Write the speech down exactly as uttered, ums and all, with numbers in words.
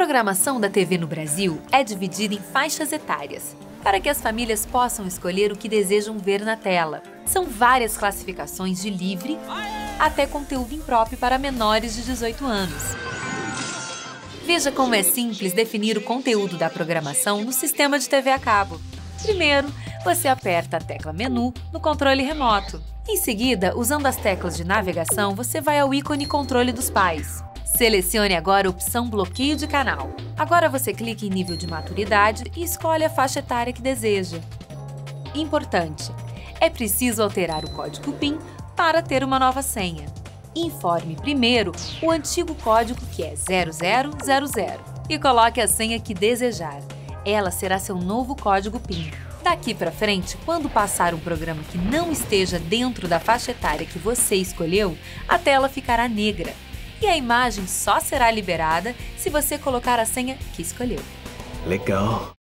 programação da T V no Brasil é dividida em faixas etárias, para que as famílias possam escolher o que desejam ver na tela. São várias classificações de livre até conteúdo impróprio para menores de dezoito anos. Veja como é simples definir o conteúdo da programação no sistema de T V a cabo. Primeiro, você aperta a tecla Menu no controle remoto. Em seguida, usando as teclas de navegação, você vai ao ícone Controle dos Pais. Selecione agora a opção Bloqueio de canal. Agora você clica em nível de maturidade e escolhe a faixa etária que deseja. Importante: é preciso alterar o código PIN para ter uma nova senha. Informe primeiro o antigo código, que é zero zero zero zero, e coloque a senha que desejar. Ela será seu novo código PIN. Daqui para frente, quando passar um programa que não esteja dentro da faixa etária que você escolheu, a tela ficará negra. E a imagem só será liberada se você colocar a senha que escolheu. Legal!